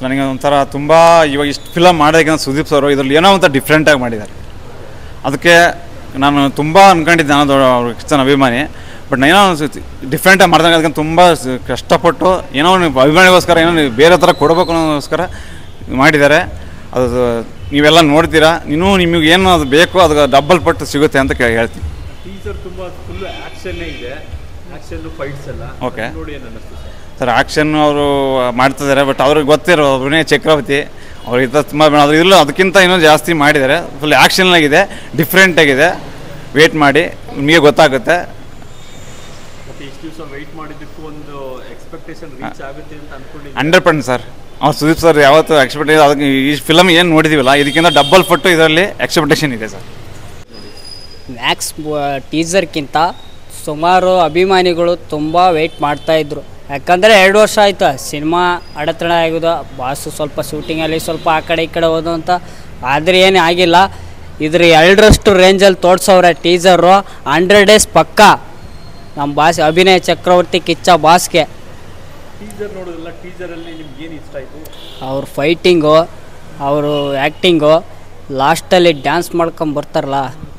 ನನಗೆ ಒಂಥರ ತುಂಬ ಇವಾಗ ಇಷ್ಟು ಫಿಲಮ್ ಮಾಡೋದಕ್ಕಿಂತ ಸುದೀಪ್ ಸರ್ ಇದರಲ್ಲಿ ಏನೋ ಒಂಥರ ಡಿಫ್ರೆಂಟಾಗಿ ಮಾಡಿದ್ದಾರೆ. ಅದಕ್ಕೆ ನಾನು ತುಂಬ ಅಂದ್ಕೊಂಡಿದ್ದೆ, ನಾನು ಅವ್ರ ಕಿಚ್ಚನ ಅಭಿಮಾನಿ. ಬಟ್ ಏನೋ ಡಿಫ್ರೆಂಟಾಗಿ ಮಾಡಿದಾಗ ಅದಕ್ಕೆ ತುಂಬ ಕಷ್ಟಪಟ್ಟು ಏನೋ ಅಭಿಮಾನಿಗೋಸ್ಕರ ಏನೋ ಬೇರೆ ಥರ ಕೊಡಬೇಕು ಅನ್ನೋದಕ್ಕೋಸ್ಕರ ಮಾಡಿದ್ದಾರೆ. ಅದು ನೀವೆಲ್ಲ ನೋಡ್ತೀರಾ, ಇನ್ನೂ ನಿಮಗೆ ಏನು ಅದು ಬೇಕೋ ಅದು ಡಬಲ್ ಪಟ್ಟು ಸಿಗುತ್ತೆ ಅಂತ ಹೇಳ್ತೀನಿ. ಟೀಸರ್ ತುಂಬ ಫುಲ್ ಆ್ಯಕ್ಷನ್ನೇ ಇದೆ, ಆ್ಯಕ್ಷನ್ ಫೈಟ್ಸ್ ಎಲ್ಲ. ಓಕೆ ನೋಡಿ ಏನು ಅನ್ನಿಸ್ತು ಸರ್? ಆ್ಯಕ್ಷನ್ ಅವರು ಮಾಡ್ತಿದ್ದಾರೆ, ಬಟ್ ಅವ್ರಿಗೆ ಗೊತ್ತಿರೋ ಅಭಿನಯ ಚಕ್ರವರ್ತಿ ಅವ್ರಿಗೆ ತುಂಬ ಅದು ಇಲ್ಲ, ಅದಕ್ಕಿಂತ ಇನ್ನೂ ಜಾಸ್ತಿ ಮಾಡಿದ್ದಾರೆ. ಫುಲ್ ಆ್ಯಕ್ಷನ್ನಾಗಿದೆ, ಡಿಫ್ರೆಂಟಾಗಿದೆ. ವೇಟ್ ಮಾಡಿ ನಿಮಗೆ ಗೊತ್ತಾಗುತ್ತೆ. ಇಷ್ಟು ದಿವಸ ವೆಯ್ಟ್ ಮಾಡಿದ್ದಕ್ಕೂ ಒಂದು ಎಕ್ಸ್ಪೆಕ್ಟೇಷನ್ ರೀಚ್ ಆಗುತ್ತೆ ಅಂತ ಅನ್ಕೊಂಡಿದ್ದೀನಿ. 100% ಸರ್. ಅವ್ರು ಸುದೀಪ್ ಸರ್ ಯಾವತ್ತು ಎಕ್ಸ್ಪೆಕ್ಟೇಷನ್, ಅದಕ್ಕೆ ಈ ಫಿಲಮ್ ಏನು ನೋಡಿದ್ದೀವಲ್ಲ ಇದಕ್ಕಿಂತ ಡಬಲ್ ಪಟ್ಟು ಇದರಲ್ಲಿ ಎಕ್ಸ್ಪೆಕ್ಟೇಷನ್ ಇದೆ ಸರ್. ಮ್ಯಾಕ್ಸ್ ಟೀಸರ್ಗಿಂತ ಸುಮಾರು ಅಭಿಮಾನಿಗಳು ತುಂಬ ವೆಯ್ಟ್ ಮಾಡ್ತಾಯಿದ್ರು. ಯಾಕಂದರೆ 2 ವರ್ಷ ಆಯಿತು ಸಿನಿಮಾ ಅಡೆತಡೆ ಆಗೋದು, ಬಾಸು ಸ್ವಲ್ಪ ಶೂಟಿಂಗಲ್ಲಿ ಸ್ವಲ್ಪ ಆ ಕಡೆ ಈ ಕಡೆ ಹೋದು ಅಂತ. ಆದರೆ ಏನು ಆಗಿಲ್ಲ, ಇದ್ರ 2ರಷ್ಟು ರೇಂಜಲ್ಲಿ ತೋರಿಸೋರೆ ಟೀಸರು. 100 ಡೇಸ್ ಪಕ್ಕ ನಮ್ಮ ಬಾಸ್ ಅಭಿನಯ ಚಕ್ರವರ್ತಿ ಕಿಚ್ಚ ಬಾಸ್ಗೆ. ಟೀಸರ್ ನೋಡೋದಿಲ್ಲ, ಟೀಸರಲ್ಲಿ ನಿಮ್ಗೆ ಏನು ಇಷ್ಟ ಆಯಿತು? ಅವ್ರ ಫೈಟಿಂಗು, ಅವರು ಆ್ಯಕ್ಟಿಂಗು, ಲಾಸ್ಟಲ್ಲಿ ಡ್ಯಾನ್ಸ್ ಮಾಡ್ಕೊಂಬರ್ತಾರಲ್ಲ,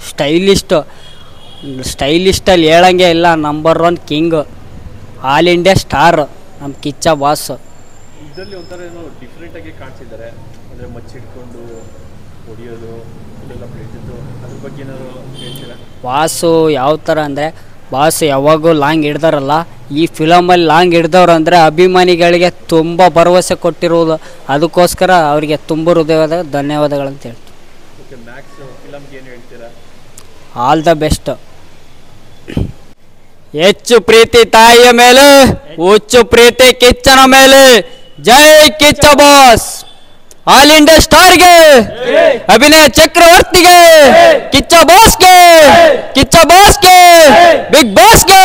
ಸ್ಟೈಲಿಸ್ಟಲ್ಲಿ ಹೇಳಂಗೆ ಇಲ್ಲ. Number 1 king, all India star ನಮ್ಮ ಕಿಚ್ಚ ಬಾಸ್. ಇದರಲ್ಲಿ ಒಂಥರ ಏನೋ ಡಿಫ್ರೆಂಟಾಗಿ ಕಾಣಿಸಿದ್ದಾರೆ, ಅಂದರೆ ಮಚ್ಚಿಡ್ಕೊಂಡು ಹೊಡಿಯೋದು ಇದೆಲ್ಲ ಬೆಳೆದಿದ್ದು, ಅದ್ರ ಬಗ್ಗೆ ಏನಾದ್ರು ಹೇಳ್ತೀರಾ? ಬಾಸು ಯಾವ ಥರ ಅಂದರೆ, ಬಾಸ್ ಯಾವಾಗೂ ಲಾಂಗ್ ಹಿಡ್ದಾರಲ್ಲ, ಈ ಫಿಲಮಲ್ಲಿ ಲಾಂಗ್ ಹಿಡ್ದವ್ರು ಅಂದರೆ ಅಭಿಮಾನಿಗಳಿಗೆ ತುಂಬ ಭರವಸೆ ಕೊಟ್ಟಿರುವುದು. ಅದಕ್ಕೋಸ್ಕರ ಅವರಿಗೆ ತುಂಬ ಹೃದಯವಾದ ಧನ್ಯವಾದಗಳಂತ ಹೇಳ್ತೀವಿ. ಓಕೆ, ಮ್ಯಾಕ್ಸ್ ಫಿಲಮ್ಗೆ ಏನು ಹೇಳ್ತೀರಾ? All the best. ಹೆಚ್ಚು ಪ್ರೀತಿ ತಾಯಿಯ ಮೇಲೆ, ಹುಚ್ಚು ಪ್ರೀತಿ ಕಿಚ್ಚನ ಮೇಲೆ. ಜೈ ಕಿಚ್ಚ ಬಾಸ್. ಆಲ್ ಇಂಡಿಯಾ ಸ್ಟಾರ್ಗೆ, ಅಭಿನಯ ಚಕ್ರವರ್ತಿಗೆ, ಕಿಚ್ಚ ಬಾಸ್ಗೆ, ಕಿಚ್ಚ ಬಾಸ್ಗೆ, ಬಿಗ್ ಬಾಸ್ಗೆ.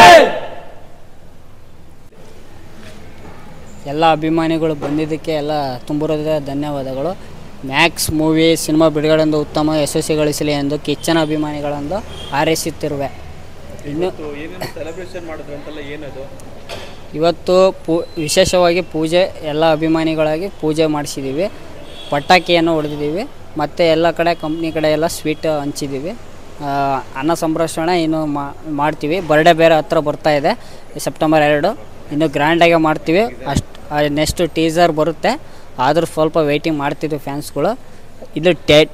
ಎಲ್ಲ ಅಭಿಮಾನಿಗಳು ಬಂದಿದ್ದಕ್ಕೆ ಎಲ್ಲ ತುಂಬಿರೋದೇ ಧನ್ಯವಾದಗಳು. ಮ್ಯಾಕ್ಸ್ ಮೂವಿ ಸಿನಿಮಾ ಬಿಡುಗಡೆಯಿಂದ ಉತ್ತಮ ಯಶಸ್ವಿ ಗಳಿಸಲಿ ಎಂದು ಕಿಚ್ಚನ ಅಭಿಮಾನಿಗಳೆಂದು ಹಾರೈಸುತ್ತಿರುವೆ. ಇನ್ನು ಏನೇನು ಸೆಲೆಬ್ರೇಷನ್ ಮಾಡಿದ್ರು ಅಂತೆಲ್ಲ ಏನದು? ಇವತ್ತು ವಿಶೇಷವಾಗಿ ಪೂಜೆ, ಎಲ್ಲ ಅಭಿಮಾನಿಗಳಾಗಿ ಪೂಜೆ ಮಾಡಿಸಿದ್ದೀವಿ, ಪಟಾಕಿಯನ್ನು ಹೊಡೆದಿದ್ದೀವಿ, ಮತ್ತು ಎಲ್ಲ ಕಡೆ ಕಂಪ್ನಿ ಕಡೆ ಎಲ್ಲ ಸ್ವೀಟ್ ಹಂಚಿದ್ದೀವಿ. ಅನ್ನ ಸಂಭ್ರಮಣೆ ಇನ್ನು ಮಾಡ್ತೀವಿ. ಬರ್ಡೇ ಬೇರೆ ಹತ್ರ ಬರ್ತಾಯಿದೆ, ಸೆಪ್ಟೆಂಬರ್ 2. ಇನ್ನು ಗ್ರ್ಯಾಂಡಾಗೆ ಮಾಡ್ತೀವಿ. ನೆಕ್ಸ್ಟ್ ಟೀಸರ್ ಬರುತ್ತೆ, ಆದರೂ ಸ್ವಲ್ಪ ವೆಯ್ಟಿಂಗ್ ಮಾಡ್ತಿದ್ವಿ ಫ್ಯಾನ್ಸ್ಗಳು. ಇದು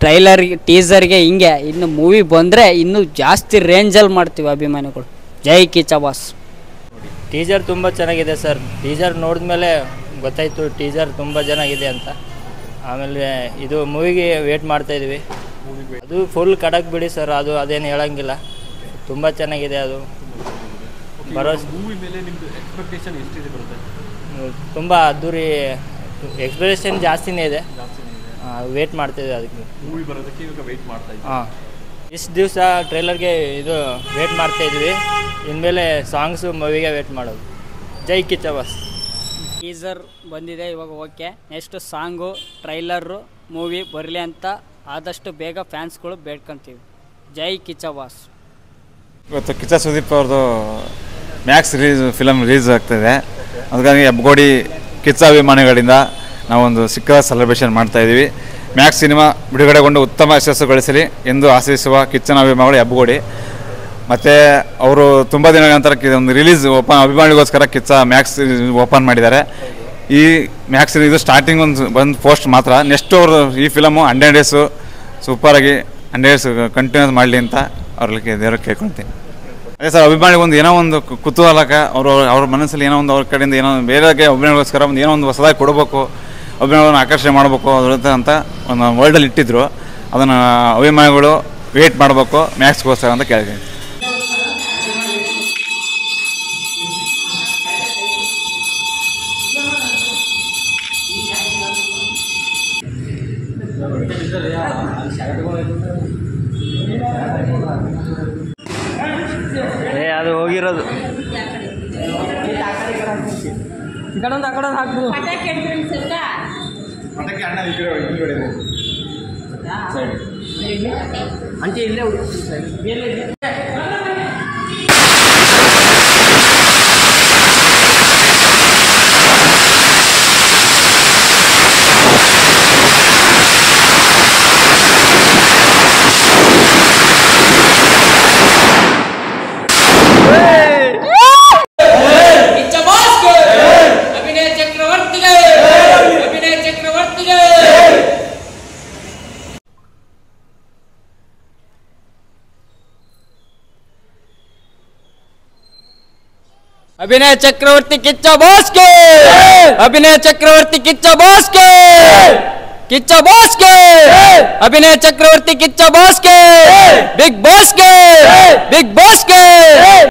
ಟೀಸರ್ಗೆ ಹಿಂಗೆ, ಇನ್ನು ಮೂವಿ ಬಂದರೆ ಇನ್ನೂ ಜಾಸ್ತಿ ರೇಂಜಲ್ಲಿ ಮಾಡ್ತೀವಿ ಅಭಿಮಾನಿಗಳು. ಜೈ ಕಿಚ್ಚ ಬಾಸ್. ಟೀಸರ್ ತುಂಬ ಚೆನ್ನಾಗಿದೆ ಸರ್. ಟೀಸರ್ ನೋಡಿದ್ಮೇಲೆ ಗೊತ್ತಾಯಿತು ಟೀಸರ್ ತುಂಬ ಚೆನ್ನಾಗಿದೆ ಅಂತ. ಆಮೇಲೆ ಇದು ಮೂವಿಗೆ ವೇಟ್ ಮಾಡ್ತಾಯಿದ್ವಿ. ಅದು ಫುಲ್ ಕಡಕ್ ಬಿಡಿ ಸರ್, ಅದೇನು ಹೇಳೋಂಗಿಲ್ಲ, ತುಂಬ ಚೆನ್ನಾಗಿದೆ. ಅದು ಭರವಸೆ ಮೂವಿ ಮೇಲೆ ನಿಮ್ಮದು ಎಕ್ಸ್ಪೆಕ್ಟೇಷನ್ ಎಷ್ಟಿದೆ ಬರುತ್ತೆ? ತುಂಬ ಅದ್ದೂರಿ ಎಕ್ಸ್ಪೆಕ್ಟೇಷನ್ ಜಾಸ್ತಿನೇ ಇದೆ. ವೇಟ್ ಮಾಡ್ತಾಯಿದ್ವಿ ಅದಕ್ಕೆ, ಮೂವಿ ಬರೋದಕ್ಕೆ ಇವಾಗ ವೆಯ್ಟ್ ಮಾಡ್ತಾ ಇದ್ದೀವಿ. ಹಾಂ, ಇಷ್ಟು ದಿವಸ ಟ್ರೈಲರ್ಗೆ ಇದು ವೇಟ್ ಮಾಡ್ತಾಯಿದ್ವಿ, ಇನ್ಮೇಲೆ ಸಾಂಗ್ಸು ಮೂವಿಗೆ ವೇಟ್ ಮಾಡೋದು. ಜೈ ಕಿಚ್ಚ ಬಾಸ್. ಟೀಸರ್ ಬಂದಿದೆ ಇವಾಗ, okay. Next song, trailer, movie ಬರಲಿ ಅಂತ ಆದಷ್ಟು ಬೇಗ ಫ್ಯಾನ್ಸ್ಗಳು ಬೇಡ್ಕೊತೀವಿ. ಜೈ ಕಿಚ್ಚ ಬಾಸ್. ಇವತ್ತು ಕಿಚ್ಚ ಸುದೀಪ್ ಅವ್ರದ್ದು ಮ್ಯಾಕ್ಸ್ ಫಿಲಮ್ ರಿಲೀಸ್ ಆಗ್ತಾಯಿದೆ. ಅದಕ್ಕಾಗಿ ಹೆಬ್ಬಗೋಡಿ ಕಿಚ್ಚ ಅಭಿಮಾನಿಗಳಿಂದ ನಾವೊಂದು ಸಿಕ್ಕ ಸೆಲೆಬ್ರೇಷನ್ ಮಾಡ್ತಾಯಿದ್ದೀವಿ. ಮ್ಯಾಕ್ಸ್ ಸಿನಿಮಾ ಬಿಡುಗಡೆಗೊಂಡು ಉತ್ತಮ ಯಶಸ್ಸು ಗಳಿಸಲಿ ಎಂದು ಆಶಿಸುವ ಕಿಚ್ಚನ ಅಭಿಮಾನಿಗಳು ಹೆಬ್ಬಗೋಡಿ. ಮತ್ತು ಅವರು ತುಂಬ ದಿನಗಳ ನಂತರ ಒಂದು ರಿಲೀಸ್ ಅಭಿಮಾನಿಗೋಸ್ಕರ ಕಿಚ್ಚ ಮ್ಯಾಕ್ಸ್ ಓಪನ್ ಮಾಡಿದ್ದಾರೆ. ಈ ಮ್ಯಾಕ್ಸ್ ಇದು ಸ್ಟಾರ್ಟಿಂಗ್ ಒಂದು ಪೋಸ್ಟ್ ಮಾತ್ರ. ನೆಕ್ಸ್ಟ್ ಅವರು ಈ ಫಿಲಮು 100 ಡೇಸು ಸೂಪರಾಗಿ 100 ಡೇಸ್ ಕಂಟಿನ್ಯೂಸ್ ಮಾಡಲಿ ಅಂತ ಅವ್ರಿಗೆ ದೇವ್ರಿಗೆ ಕೇಳ್ಕೊಳ್ತೀನಿ. ಅದೇ ಸರ್, ಅಭಿಮಾನಿಗೊಂದು ಏನೋ ಒಂದು ಕುತೂಹಲಕ, ಅವ್ರ ಮನಸ್ಸಲ್ಲಿ ಏನೋ ಒಂದು ಅವ್ರ ಕಡೆಯಿಂದ ಏನೋ ಬೇರೆಗೆ ಅಭಿಮಾನಿಗೋಸ್ಕರ ಒಂದು ಏನೋ ಒಂದು ಹೊಸದಾಗಿ ಕೊಡಬೇಕು, ಅಭಿಮಾನಿಗಳನ್ನು ಆಕರ್ಷಣೆ ಮಾಡಬೇಕು ಅಂತ ಒಂದು ವರ್ಲ್ಡಲ್ಲಿ ಇಟ್ಟಿದ್ರು. ಅದನ್ನು ಅಭಿಮಾನಿಗಳು ವೇಟ್ ಮಾಡಬೇಕು ಮ್ಯಾಕ್ಸ್ಗೋಸ್ಕರ ಅಂತ ಕೇಳ್ತೀನಿ. ಅದು ಹೋಗಿರೋದು ಹಾಕ್ಬೋದು. ಅಂಚೆ ಇಲ್ಲೇ ಅಭಿನಯ ಚಕ್ರವರ್ತಿ ಕಿಚ್ಚ ಬಾಸ್ಗೆ, ಅಭಿನಯ ಚಕ್ರವರ್ತಿ ಕಿಚ್ಚ ಬಾಸ್ಗೆ, ಕಿಚ್ಚ ಬಾಸ್ಗೆ, ಅಭಿನಯ ಚಕ್ರವರ್ತಿ ಕಿಚ್ಚ ಬಾಸ್ಗೆ, ಬಿಗ್ ಬಾಸ್ಗೆ, ಬಿಗ್ ಬಾಸ್ಗೆ.